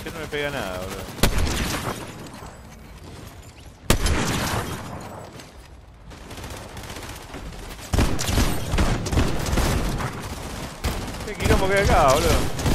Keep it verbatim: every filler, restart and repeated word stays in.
che no me pega nada, boludo. ¿Qué quilombo que hay acá, boludo?